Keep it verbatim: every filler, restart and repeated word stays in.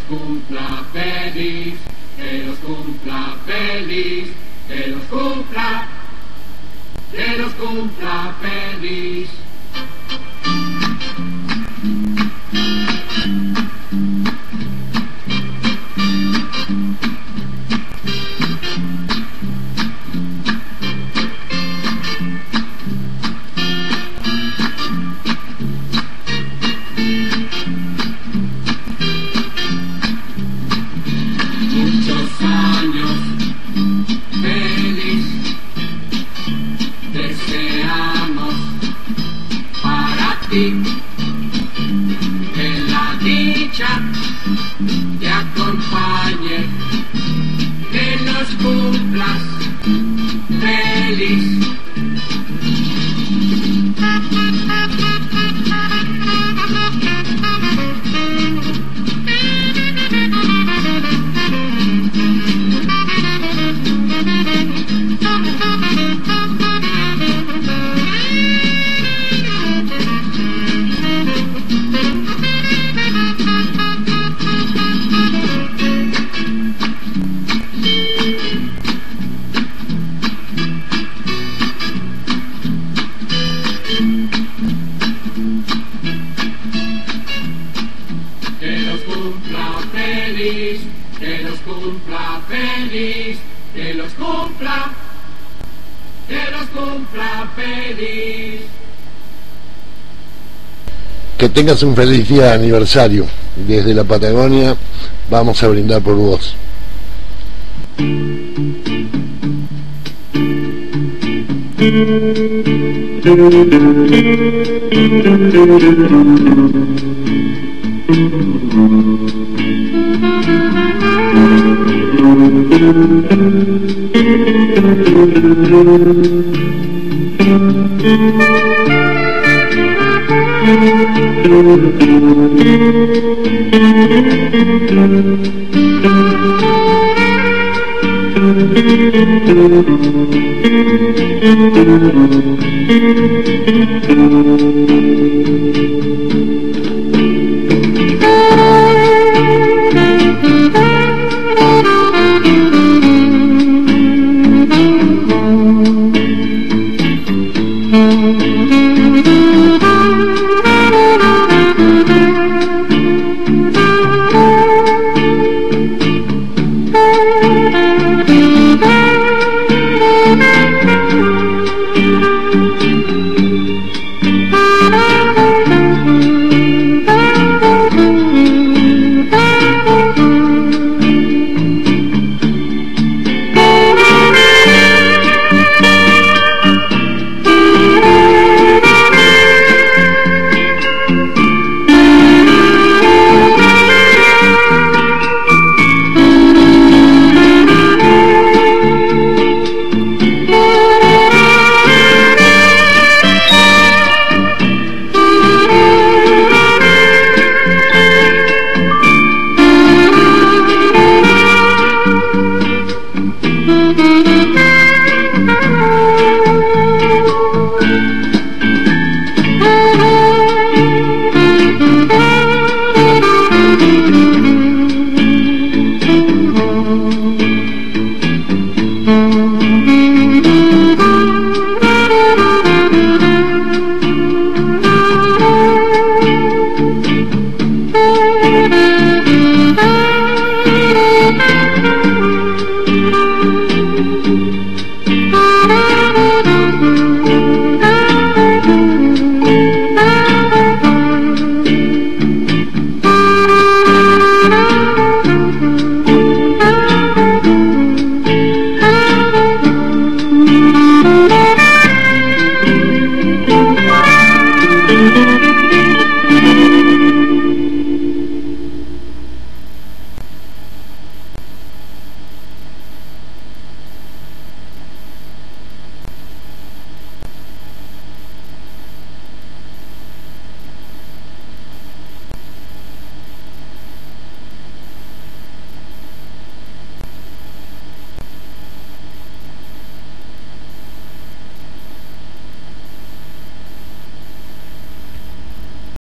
cumpla feliz, que los cumpla feliz, que los cumpla, que los cumpla feliz. Muchos años feliz deseamos para ti, que la dicha te acompañe, que nos cumplas feliz. Que los cumpla feliz, que los cumpla feliz, que los cumpla, que los cumpla feliz. Que tengas un feliz día de aniversario. Desde la Patagonia vamos a brindar por vos.